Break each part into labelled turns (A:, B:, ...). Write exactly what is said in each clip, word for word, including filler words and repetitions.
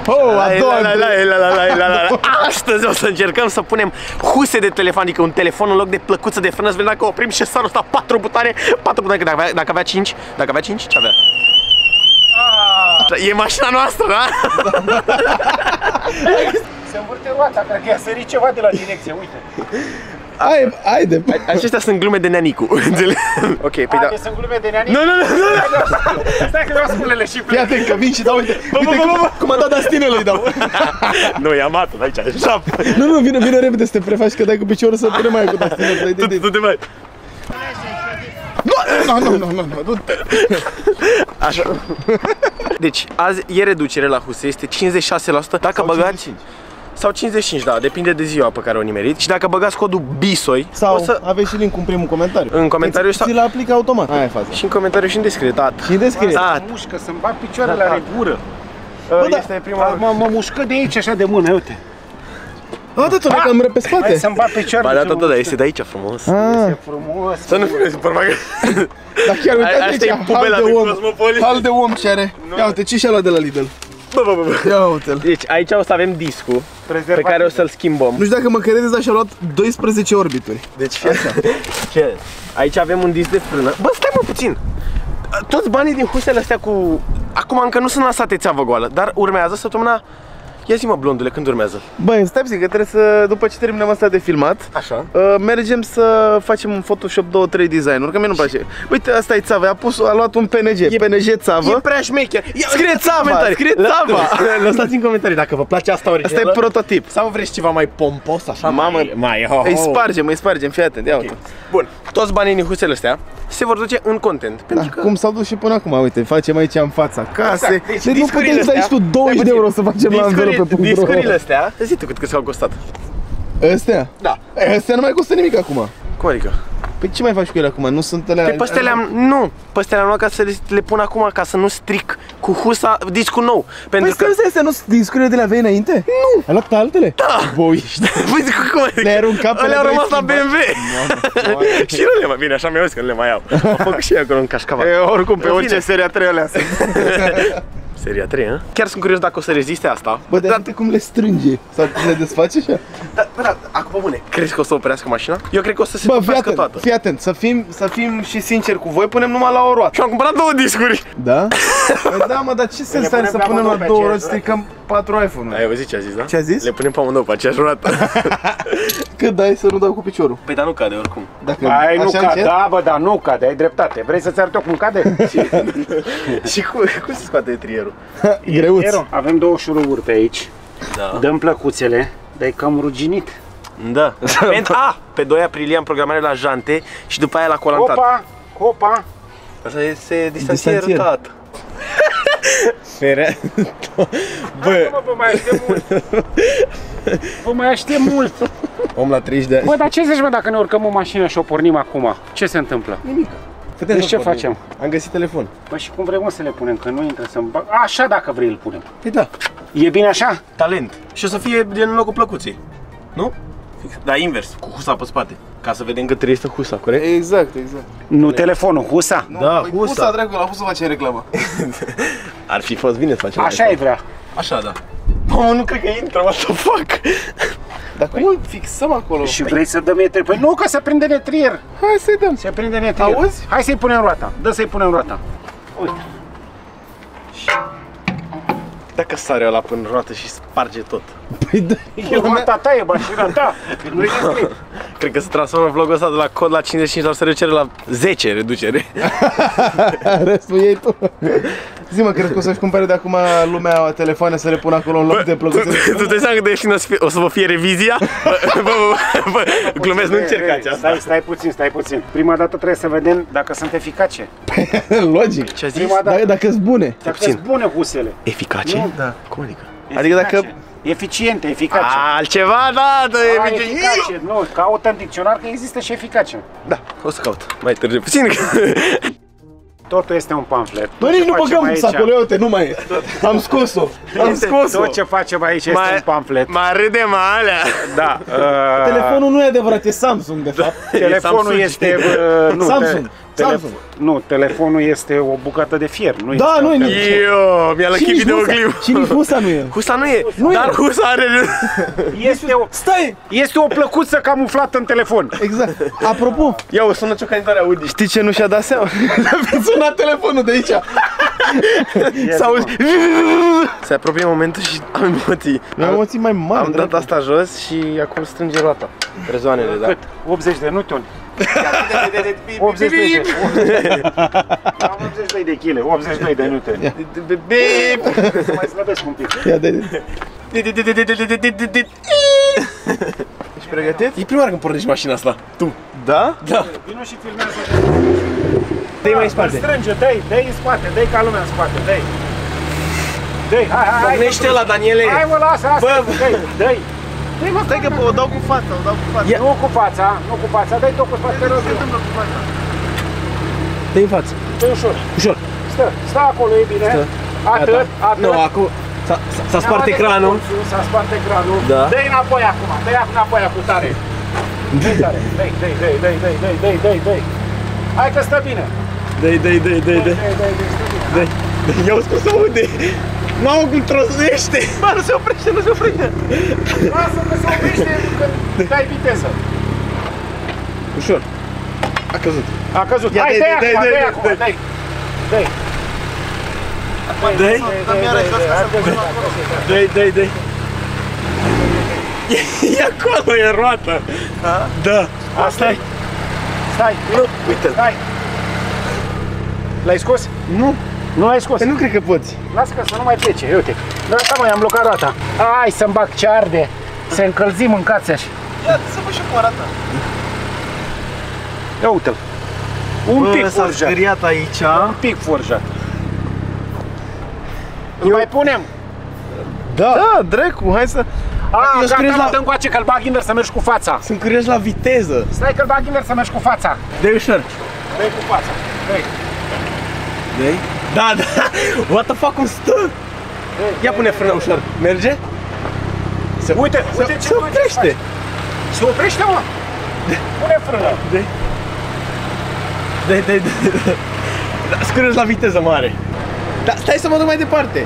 A: Oh, a doua
B: la, la, la, la, la, la, la. Astăzi o să încercăm să punem huse de telefon, adică un telefon în loc de plăcuță de frână, să vedem dacă oprim și sarul ăsta patru butoane, patru butoane, dacă avea, dacă avea cinci, dacă avea cinci, ce avea? E mașina noastră, da?
C: Se învârte roata, cred că i-a sărit ceva de la direcție, uite.
A: Hai, haide.
B: Acestea sunt glume de neanicu, înțelegi? Ok, pe da.
C: Sunt glume de neanicu?
B: Nu, nu, nu, nu.
C: Stai că vreau spune-le și plec.
A: Fii atent că vin și dau, uite, uite cum, cum a dat Dastinele îi dau.
B: Nu, i-am atul aici, așa.
A: Nu, nu, vină, vină repede să te prefaci că dai cu piciorul să pune mai cu Dastinele.
B: Tu te mai.
A: Nu, nu, nu, nu, nu, du-te.
B: Așa. Deci, azi e reducere la huse, este cincizeci și șase la sută. Dacă băgați sau cincizeci și cinci, da, depinde de ziua pe care o nimerit. Și dacă băgați codul BISOI,
A: sau
B: o să...
A: aveți și link în primul comentariu.
B: În comentariu
A: ți l aplică automat. Aia e faza.
B: Și în comentariu și în descriere, da.
A: Și în descriere.
C: Da. Mușcă, să-mi bag picioarele la gură.
B: Bă, este prima...
C: Mă mușcă de aici așa de mână, uite.
A: A, da, tu ne-am pe spate.
C: Hai să-mi bag picioarele.
B: Ba, da, tot, da, este de aici frumos.
C: Este frumos.
B: Să nu fie super magă.
A: Dar chiar uitați aici, hal de om. Hal de om ce are. Ia uite, ce și-a luat de la Lidl?
B: Bă, bă, bă.
A: Ia uite-l.
B: Deci aici o să avem discul pe care o să-l schimbăm.
A: Nu știu dacă mă credeți, dar și-a luat doisprezece orbituri.
B: Deci așa. Ce? Aici avem un disc de frână. Bă, stai mă puțin. Toți banii din husele astea cu... Acum încă nu sunt lansate țeavă goală, dar urmează săptămâna... Ia zi mă, blondule, când urmează?
A: Băi, stai puțin, că trebuie să, după ce terminăm asta de filmat,
B: așa,
A: uh, mergem să facem un Photoshop două trei design-uri, că mie nu-mi place. Uite, asta e țava, a pus, a luat un P N G,
B: e,
A: P N G țavă.
B: E prea șmecher.
A: Scrie țava, scrie țava.
B: Lăsați în comentarii dacă vă place asta originală.
A: Asta e prototip.
B: Sau vreți ceva mai pompos, așa,
A: mamă,
B: mai... mai oh, oh.
A: Îi spargem, îi spargem, fii atent, ia uite.
B: Okay. Bun, toți banii din husele astea se vor duce în content.
A: Da, că... cum s-au dus și până acum, uite, facem aici în fața case.
B: Exact. Deci,
A: deci nu puteți să dai și tu douăzeci de euro să facem la învelope punct ro.
B: Discurile astea, zi tu cât că s-au costat.
A: Astea?
B: Da.
A: Astea nu mai costă nimic acum.
B: Cum adică?
A: Păi ce mai faci cu ele acum? Nu sunt alea...
B: Păi pe astea le-am... Nu! Pe astea le-am luat ca să le, le pun acum, ca să nu stric cu husa discul nou. Pentru
A: păi că... astea nu sunt discurile de la vei înainte?
B: Nu!
A: Ai luat altele?
B: Da!
A: Boiști!
B: Păi zic, cum adică?
A: Le-ai aruncat pe
B: le-au rămas la B M W! Și nu le mai... Bine, așa mi-au zis că nu le mai iau. Am făcut și eu acolo în cașcaval.
A: E, oricum, pe orice seria trei alea sunt.
B: Seria trei, hă? Chiar sunt curios dacă o să reziste asta.
A: Bă, dar uite cum le strânge. Sau le desface așa?
B: Da, bă, da, acum bune, crezi că o să oprească mașina? Eu cred că o să se
A: bă,
B: oprească toată.
A: Fii atent, să fim, să fim și sinceri cu voi, punem numai la o roată.
B: Și am cumpărat două discuri.
A: Da? Păi da, mă, dar ce sens are să punem la două roți, stricăm patru iPhone-uri?
B: Ai auzit ce a zis, da?
A: Ce a zis?
B: Le punem pe amândouă pe aceeași roată.
A: Cât dai să nu dau cu piciorul?
B: Păi dar nu cade oricum.
C: Dacă ai, nu cade, da, bă, dar nu cade, ai dreptate. Vrei să-ți arăt eu cum cade?
B: Și cum, cum se scoate trierul?
A: Greuț.
C: Avem două șuruburi pe aici.
B: Da.
C: Dăm plăcuțele, dar e cam ruginit.
B: Da. Pentru a, pe doi aprilie am programare la jante și după aia la colantat.
C: Hopa, hopa.
B: Asta este distanțier, tată.
A: Fere.
C: Bă, vă mai aștept mult. Vă mai aștept mult.
A: Om la treizeci de ani.
C: Bă, dar ce zici, mă, dacă ne urcăm în mașină și o pornim acum? Ce se întâmplă?
A: Nimic.
C: Deci ce facem?
A: Am găsit telefon.
C: Păi și cum vrem să le punem, că nu intră să-mi bag... Așa dacă vrei îl punem.
A: Păi da.
C: E bine așa?
B: Talent. Și o să fie din locul plăcuții. Nu? Fix. Da, invers, cu husa pe spate. Ca să vedem cât este husa, corect?
A: Exact, exact.
C: Nu telefonul, husa?
A: Nu,
B: da,
A: păi
B: husa.
A: Husa, dragul, la husa facem reclamă.
B: Ar fi fost bine să facem
C: așa reclamă. Ai vrea.
B: Așa, da. Mamă, nu cred că intră, what the fuck?
A: Dar cum îl fixăm acolo?
C: Și vrei să dăm etrier? Păi nu, că se prinde netrier.
A: Hai să-i dăm.
C: Se prinde netrier.
A: Auzi?
C: Hai să-i punem roata. Dă să-i punem roata. Uite.
B: Dacă sare ăla până roată și sparge tot.
A: Păi da.
C: E roata ta, e mașina ta. Nu e scris.
B: Cred că se transformă vlogul ăsta de la cod la cincizeci și cinci la sută reducere la zece reducere.
A: Restul iei tu. Zi-mă, cred că o să-și cumpere de acum lumea telefoane să le pună acolo în loc de plăcuțe.
B: Tu te seama cât de ieftin o să vă fie revizia? Bă, bă, bă, glumesc, nu încercați asta.
C: Stai, stai puțin, stai puțin. Prima dată trebuie să vedem dacă sunt eficace.
A: Logic.
B: Ce-a zis?
A: Dacă sunt bune.
C: Dacă sunt bune husele.
B: Eficace?
A: Da.
B: Cum adică?
A: Adică dacă...
C: Eficiente, eficace.
B: Altceva, da, da,
C: A, eficace. Nu, caută în dicționar că există și eficace.
B: Da, o să caut. Mai târziu puțin.
C: Totul este un pamflet.
A: Bă, nici nu băgăm sacul, uite, nu mai e. Am scos-o. Am scos-o.
C: Tot ce facem aici este un pamflet.
B: Mai râdem alea.
C: Da.
A: Telefonul nu e adevărat, e Samsung de fapt.
C: Telefonul este...
A: Samsung. Samsung.
C: Nu, telefonul este o bucată de fier. Nu
A: Da,
C: este
A: nu e
C: un
A: nici.
B: Eu, mi-a lăchit videoclip.
A: Și nici husa nu e.
B: Husa nu e,
A: Nu e.
B: dar husa are...
C: Este o,
A: Stai!
C: este o plăcuță camuflată în telefon.
A: Exact. Apropo,
B: Ia o sună ciocanitoare Audi.
A: știi ce nu și-a dat seama? A sunat telefonul de aici.
B: S-auzi... Se apropie momentul și am emoții.
A: Mi-am emoții mai mari.
B: Am dat asta jos și acum strânge roata. Rezoanele, da.
C: Cât? optzeci de newtoni. optzeci și doi de Am optzeci și doi de kg, optzeci și doi de newtoni. Să mai slăbesc un pic.
A: Ia de. Ești pregătit?
B: E prima oară când pornești mașina asta. Tu.
A: Da?
B: Da.
C: Vino și filmează.
A: Dă-i mai în spate.
C: Strânge, dă-i, dă-i în spate, dă-i ca lumea în spate, dă-i. Dă-i, hai, hai, hai.
B: Pornește la Daniele.
C: Hai mă, lasă, asta, dă-i, dă-i. Dă-i mă,
A: Stai că o dau cu fața, o dau cu fața.
C: Nu cu fața, nu cu fața, dă-i tot cu spate, te rog.
A: Dă-i în față.
C: Dă-i ușor.
A: Ușor.
C: Stă, stă acolo, e bine. Atât, atât.
B: Nu, acum s-a spart ecranul.
C: S-a spart ecranul.
B: Da.
C: Dă-i înapoi acum, dă-i înapoi acum tare. Dă-i tare, dă-i, dă-i, dă-i, dă-i, dă-i, dă-i, dă-i, dă-i, dă-i. Hai că stă bine.
B: Dă-i, dă-i, dă-i, dă-i, dă-i.
C: Dă-i, dă-i, dă-i, stă bine.
B: Dă-i. Ia-o scos să aude. Mamă, cum trosnește. Bă, nu se oprește, nu se oprește.
C: Lasă că se oprește când dai viteză.
B: Ușor. A căzut.
C: A căzut.
B: Ia,
C: Hai,
B: dă-i,
C: dă-i
B: dă-i,
C: acum,
B: dă-i,
C: dă-i
B: dă-i,
C: acum,
B: dă-i.
C: dă-i. Dă-i.
B: Dă-i. Dă-i, dă-i, dă-i. E acolo, e roată. Da.
C: Asta e. Stai.
B: Nu, uite-l.
C: Stai. L-ai scos?
A: Nu,
C: Nu l-ai scos?
A: nu cred că poți.
C: Lasă că să nu mai plece, uite. Da, asta mai am blocat roata. Hai să-mi bag ce arde. Se încălzi, mâncați așa.
A: Ia, să vă și cu arată.
C: Ia uite-l. Un pic
A: s-a
C: forjat.
A: speriat aici.
C: Un pic forjat. Îl mai punem?
A: Da. Da, dracu, hai să...
C: A,
A: Eu
C: gata,
A: scriu
C: mă,
A: la-
C: dă încoace că-l bag invers să mergi cu fața.
A: Sunt curios la viteză.
C: Stai că-l bag invers să mergi cu fața.
A: Dă-i ușor.
C: Dă-i cu fața. Dă-i.
A: Dă-i. Da, da. What the fuck, cum stă? Ia pune frână ușor. Merge? Se,
C: Uite,
A: se,
C: uite ce
A: se oprește.
C: Se oprește, mă. Pune frână.
A: Dă-i. Dă-i, dă-i, dă-i. Da, sunt curios la viteză mare. Da, stai să mă duc mai departe.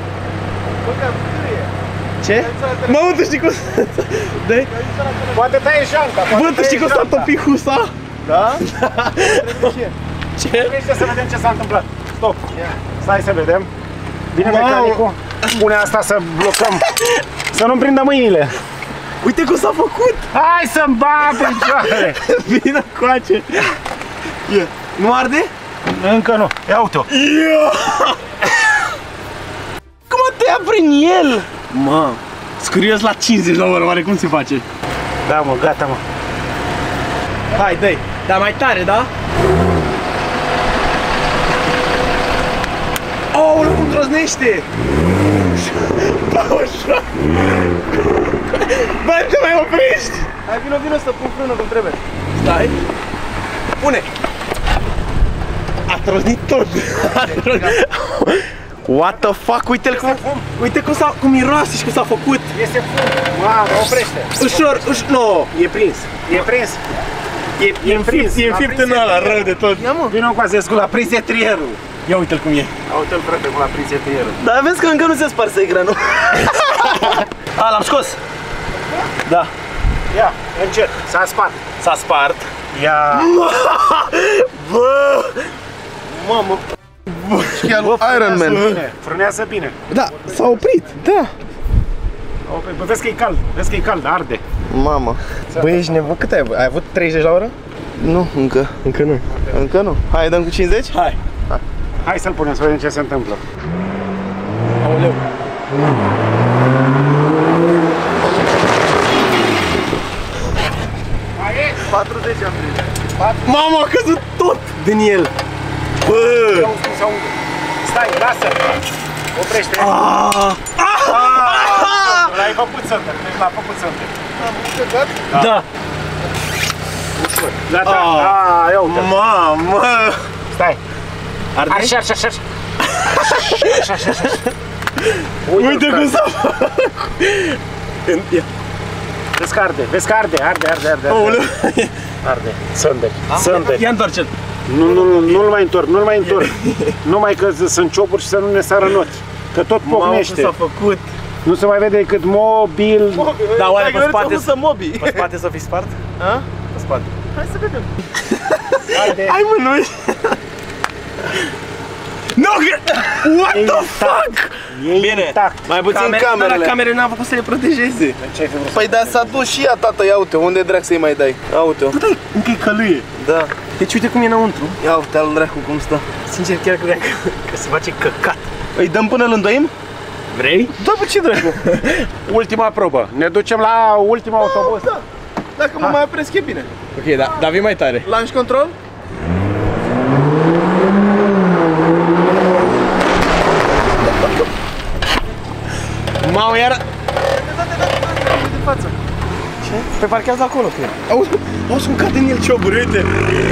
A: Ce? Mă, tu știi cum... Dă-i.
C: Poate taie janta. poate
A: Bă, tu
C: taie
A: știi cum s-a
C: janta.
A: topit husa? Da? Ce?
C: Trebuie să vedem ce s-a întâmplat. Stop. Stai să vedem. Vine
A: Wow.
C: mecanicul. Pune asta să blocăm. Să nu-mi prindă mâinile.
A: Uite cum s-a făcut!
C: Hai să-mi bag picioarele.
A: Vine coace! Ia. Nu arde?
C: Încă nu. Ia uite-o.
A: Cum a tăiat prin el? Mă, sunt curios la cincizeci la oră, oare cum se face?
C: Da, mă, gata, mă.
A: Hai, dă-i! Dar mai tare, da? Aoleu, cum trăznește! Bă, ușor! Bă, te mai oprești! Hai, vino, vino să pun frână cum trebuie. Stai! Pune! A trăznit tot! A trăznit. What the fuck, uite-l cum, uite cum, s-a, cum miroase și cum s-a făcut!
C: Este fum. Mamă, oprește.
A: Ușor, ușor, no, e prins!
C: E prins.
A: E, e înfipt, e înfipt în ăla, rău de tot! Ia, mă!
C: Vino cu Azescu la prins e trierul.
A: Ia uite-l cum e!
C: Ia uite-l, frate, cum la prins e trierul.
A: Dar vezi că încă nu se sparse ecranul. A, l-am scos! Da.
C: Ia, încet. S-a spart.
A: S-a spart.
C: Ia.
A: Bă! Mamă! Bă, Iron Man!
C: Bine, frânează bine.
A: Da, s-a oprit, da!
C: Bă, vezi că e cald, vezi că e cald, arde.
A: Mamă!
B: Bă, ești nebun? Cât ai avut? Ai avut treizeci la oră?
A: Nu, încă.
B: Încă nu.
A: Încă nu. Hai, dăm cu cincizeci?
B: Hai.
C: Hai să-l punem să vedem ce se întâmplă.
B: Aoleu.
A: patruzeci am prins.
B: Mamă, a căzut tot din el. Bă!
C: Auzi cum se aude. Stai, lasă. Oprește.
B: Ah!
C: L-ai făcut sănter, l-a făcut sănter.
B: Da.
C: Gata.
B: Ah.
C: Ah, ia uite.
B: Mamă!
C: Stai.
B: Arde?
C: Așa, așa, așa. Așa, așa, așa.
B: Uite cum s-a făcut. Ia.
C: Vezi că arde, vezi că arde, arde, arde, arde.
B: Aoleu.
C: Arde. Sânderi, sânderi.
B: Ia întoarce-l.
C: Nu, nu, nu, nu-l mai întorc, nu-l mai întorc. Numai că sunt ciopuri și să nu ne sară în ochi. Că tot pocnește.
A: s-a făcut.
C: Nu se mai vede decât mobil.
A: Dar oare pe spate, pe spate să fi spart?
B: A?
A: Pe spate.
B: Hai să vedem.
A: Hai mă, nu No, what the fuck?
C: E
A: Bine,
C: intact.
A: mai puțin
B: Camere-
A: camerele.
B: dar
A: Camerele n-am făcut să le protejeze.
C: Ce ai fi vrut?
B: Păi da, s-a dus și ea, tată, ia uite, unde drac să-i mai dai? Ia uite-o.
A: Bă, dai, încă e călâie.
B: Da.
A: Deci uite cum e înăuntru.
B: Ia uite al dracu cum stă.
A: Sincer, chiar credeam că, că se face căcat.
B: Îi dăm până îl îndoim?
A: Vrei?
B: Da, bă, ce dracu?
C: Ultima probă. Ne ducem la ultima autobuz.
B: Da. Dacă mă mai opresc, e bine.
A: Ok, da, dar vii mai tare.
B: Launch control?
A: Mamă, iar...
B: De față.
A: Ce? Pe parchează acolo, cred. Auzi, auzi cum cade în el cioburi, uite.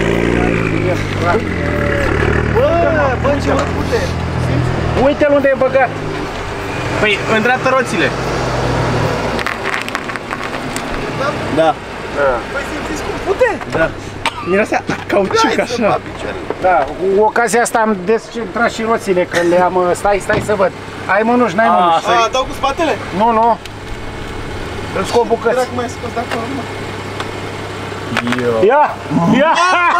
B: Bă, bă, ce mă pute.
C: Uite-l unde e băgat.
A: Păi, îndreaptă roțile. Da.
B: Păi simțiți cum pute?
A: Da. Mirosea cauciuc
B: Hai să
A: așa.
B: fac picioarele.
C: Da, cu ocazia asta am descentrat și roțile, că le-am... Stai, stai să văd. Ai mânuși, n-ai mânuși.
B: A, dau cu spatele?
C: Nu, nu. Îl scot bucăți.
B: Dracu mai scos de acolo, mă.
C: Ia! Ia!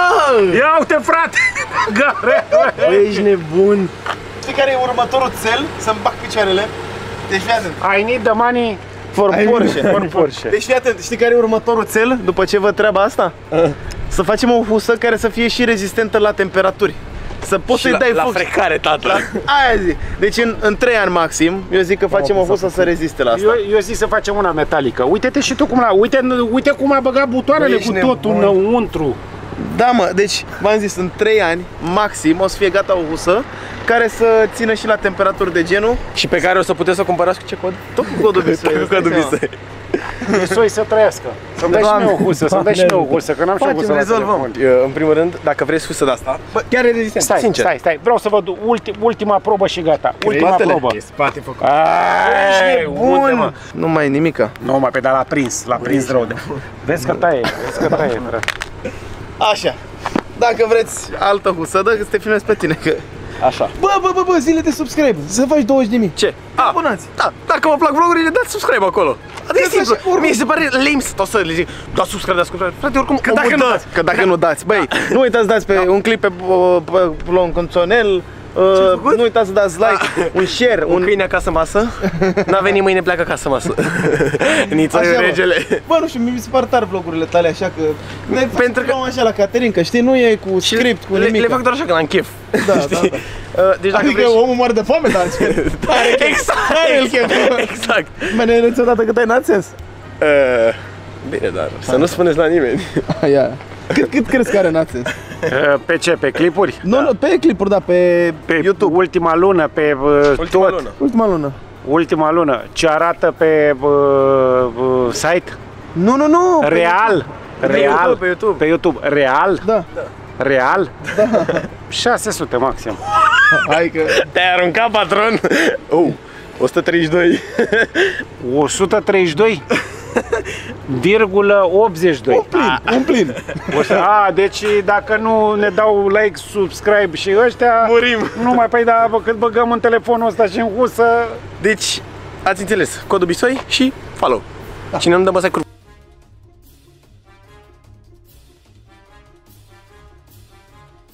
C: Ia uite, frate! Gare!
A: Bă, ești nebun.
B: Știi care e următorul cel? Să-mi bag picioarele? Deci fii atent.
C: I need the money
B: For Porsche.
A: For Porsche.
B: Deci fii atent, știi care e următorul cel după ce văd treaba asta? Să facem o husă care să fie și rezistentă la temperaturi. Să poți să-i
A: la,
B: dai
A: la
B: foc.
A: frecare, tată.
B: La... Aia zi. Deci în, în trei ani maxim, eu zic că facem o husă să reziste la asta.
C: Eu, eu zic să facem una metalică. Uite-te și tu cum la... Uite, uite cum a băgat butoarele
B: Ești
C: cu totul
B: nebun.
C: înăuntru.
B: Da, mă, deci v-am zis, în trei ani maxim o să fie gata o husă care să țină și la temperaturi de genul.
A: Și pe care o să puteți să cumpărați cu ce cod?
B: Tot cu codul Visoi.
A: Cu codul Visoi.
C: Visoi să trăiască. Să-mi dai și mie o husă, să-mi dai și mie o husă, că n-am și o
B: Facem,
C: husă la
B: rezolvăm.
C: telefon.
A: Eu, în primul rând, dacă vrei husă de asta, bă, chiar e rezistent.
C: Stai,
A: sincer.
C: stai, stai, vreau să văd ulti, ultima probă și gata. Ultima
B: Spatele?
C: probă.
A: E spate făcut.
C: Ai, unde, mă?
B: Nu mai e nimica.
C: Nu, mai pe dar l-a prins, l-a prins rău de. Vezi că taie, vezi că taie, frate.
B: Așa. Dacă vreți altă husă, dă că să te filmezi pe tine, că...
A: Așa.
B: Bă, bă, bă, bă, zile de subscribe, să faci douăzeci de mii.
A: Ce?
B: Abonați.
A: Da, dacă vă plac vlogurile, dați subscribe acolo. Adică e
B: Că
A: simplu.
B: așa, oricum.
A: Mie se pare lame să tot să le zic, dați subscribe, dați subscribe. Frate, oricum,
B: Că
A: omul
B: dacă nu
A: dă.
B: dați, că dacă nu dați, băi, nu uitați să dați pe un clip pe, pe, pe un conționel, uh, nu uitați să dați like, un share,
A: Un
B: un...
A: câine acasă masă. N-a venit mâine, pleacă acasă masă. Nițoiu
B: Așa, mă.
A: regele.
B: Bă, nu știu, mi se par tare vlogurile tale așa că... Ne
A: Pentru că-
B: că... așa la Caterin, că știi, nu e cu script, cu
A: le,
B: nimic.
A: le fac doar așa că l-am chef.
B: Da, da,
A: Știi?
B: da.
A: Uh, Deci dacă
B: Adică
A: vrei...
B: omul moare de foame, dar
A: Exact,
B: el chef.
A: exact.
B: Mene, ne niciodată cât ai n-ați
A: Uh, Bine, dar să nu spuneți la nimeni.
B: Aia. Cât, cât crezi că are n-ați
C: Pe ce? Pe clipuri?
B: Nu, nu, pe clipuri, da, pe,
C: Pe
B: YouTube.
C: ultima lună, pe uh,
A: Ultima
C: tot.
A: lună.
B: Ultima lună.
C: Ultima lună. Ce arată pe uh, uh, site?
B: Nu, nu, nu. pe
C: Real. Real.
A: YouTube, pe YouTube.
C: Pe YouTube. Real.
B: Da.
C: Real? Da. șase sute maxim.
B: Hai că...
A: Te-ai aruncat, patron? Oh, o sută treizeci și doi.
C: o sută treizeci și doi virgulă optzeci și doi.
B: Un plin, un plin.
C: O să, a, deci dacă nu ne dau like, subscribe și ăștia,
A: Murim.
C: nu mai, păi da, bă, cât băgăm în telefonul ăsta și în husă.
A: Deci, ați înțeles, codul Bisoi și follow. Și ne-am dăm băsa cu